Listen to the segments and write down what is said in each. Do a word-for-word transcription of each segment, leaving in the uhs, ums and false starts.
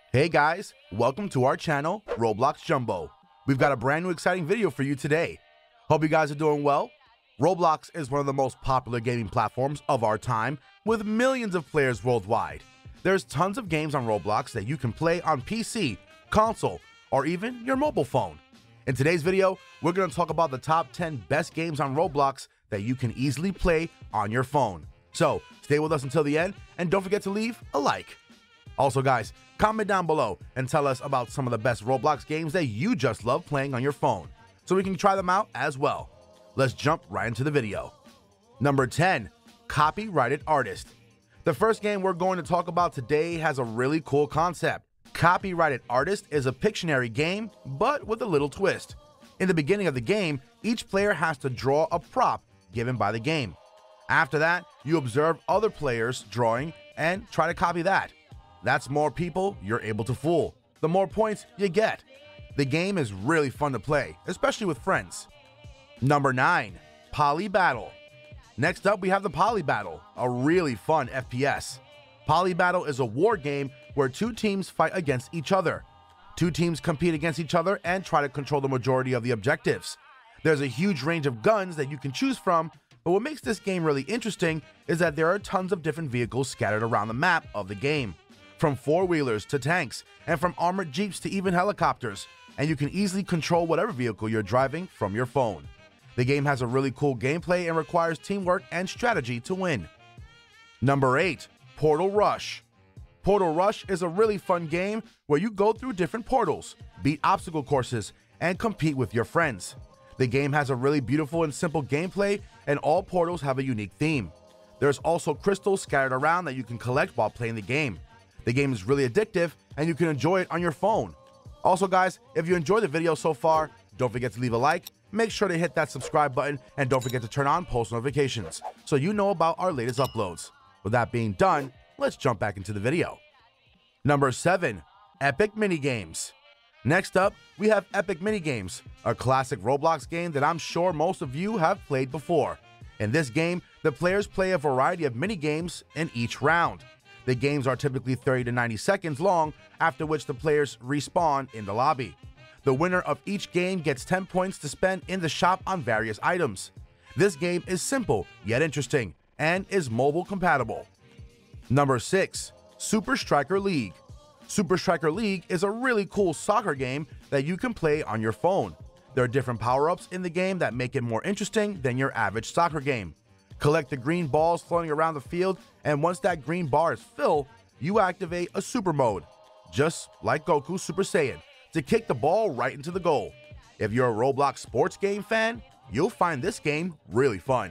Hey guys, welcome to our channel, Roblox Jumbo. We've got a brand new exciting video for you today. Hope you guys are doing well. Roblox is one of the most popular gaming platforms of our time, with millions of players worldwide. There's tons of games on Roblox that you can play on P C, console, or even your mobile phone. In today's video, we're going to talk about the top ten best games on Roblox that you can easily play on your phone. So stay with us until the end, and don't forget to leave a like. Also guys, comment down below and tell us about some of the best Roblox games that you just love playing on your phone, so we can try them out as well. Let's jump right into the video. Number ten, Copyrighted Artist. The first game we're going to talk about today has a really cool concept. Copyrighted Artist is a Pictionary game, but with a little twist. In the beginning of the game, each player has to draw a prop given by the game. After that, you observe other players drawing and try to copy that. That's more people you're able to fool, the more points you get. The game is really fun to play, especially with friends. Number nine, Poly Battle. Next up, we have the Poly Battle, a really fun F P S. Poly Battle is a war game where two teams fight against each other. Two teams compete against each other and try to control the majority of the objectives. There's a huge range of guns that you can choose from, but what makes this game really interesting is that there are tons of different vehicles scattered around the map of the game. From four-wheelers to tanks, and from armored jeeps to even helicopters, and you can easily control whatever vehicle you're driving from your phone. The game has a really cool gameplay and requires teamwork and strategy to win. Number eight, Portal Rush. Portal Rush is a really fun game where you go through different portals, beat obstacle courses, and compete with your friends. The game has a really beautiful and simple gameplay, and all portals have a unique theme. There's also crystals scattered around that you can collect while playing the game. The game is really addictive, and you can enjoy it on your phone. Also guys, if you enjoyed the video so far, don't forget to leave a like, make sure to hit that subscribe button, and don't forget to turn on post notifications so you know about our latest uploads. With that being done, let's jump back into the video. Number seven, Epic Minigames. Next up, we have Epic Minigames, a classic Roblox game that I'm sure most of you have played before. In this game, the players play a variety of minigames in each round. The games are typically thirty to ninety seconds long, after which the players respawn in the lobby. The winner of each game gets ten points to spend in the shop on various items. This game is simple yet interesting and is mobile compatible. Number six, Super Striker League. Super Striker League is a really cool soccer game that you can play on your phone. There are different power-ups in the game that make it more interesting than your average soccer game. Collect the green balls floating around the field, and once that green bar is filled, you activate a super mode, just like Goku Super Saiyan, to kick the ball right into the goal. If you're a Roblox sports game fan, you'll find this game really fun.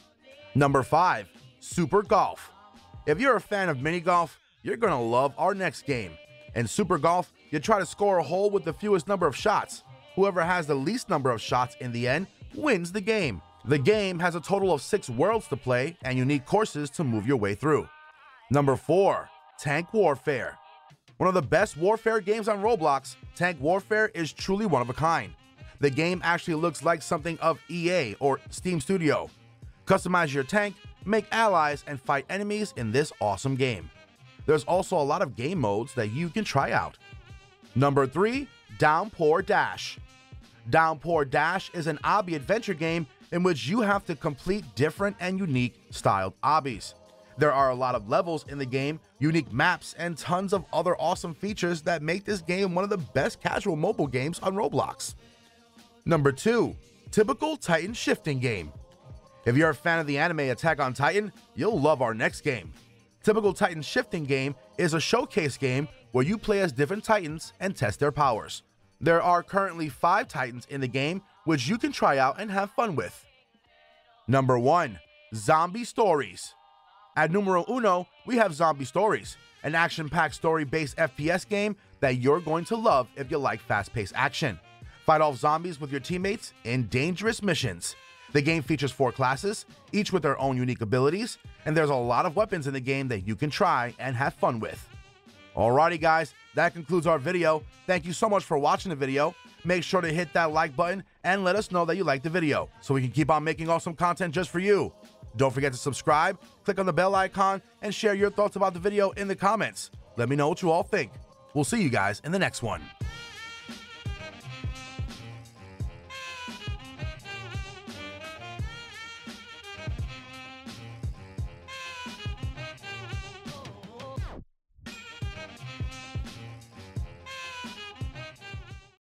Number five, Super Golf. If you're a fan of mini golf, you're gonna love our next game. In Super Golf, you try to score a hole with the fewest number of shots. Whoever has the least number of shots in the end wins the game. The game has a total of six worlds to play and unique courses to move your way through. Number four, Tank Warfare. One of the best warfare games on Roblox, Tank Warfare is truly one of a kind. The game actually looks like something of E A or Steam Studio. Customize your tank, make allies, and fight enemies in this awesome game. There's also a lot of game modes that you can try out. Number three, Downpour Dash. Downpour Dash is an obby adventure game in which you have to complete different and unique styled obbies. There are a lot of levels in the game, unique maps, and tons of other awesome features that make this game one of the best casual mobile games on Roblox. Number two, Typical Titan Shifting Game. If you're a fan of the anime Attack on Titan, you'll love our next game. Typical Titan Shifting Game is a showcase game where you play as different Titans and test their powers. There are currently five Titans in the game, which you can try out and have fun with. Number one, Zombie Stories. At numero uno, we have Zombie Stories, an action-packed story-based F P S game that you're going to love if you like fast-paced action. Fight off zombies with your teammates in dangerous missions. The game features four classes, each with their own unique abilities, and there's a lot of weapons in the game that you can try and have fun with. Alrighty guys, that concludes our video. Thank you so much for watching the video. Make sure to hit that like button and let us know that you liked the video so we can keep on making awesome content just for you. Don't forget to subscribe, click on the bell icon, and share your thoughts about the video in the comments. Let me know what you all think. We'll see you guys in the next one.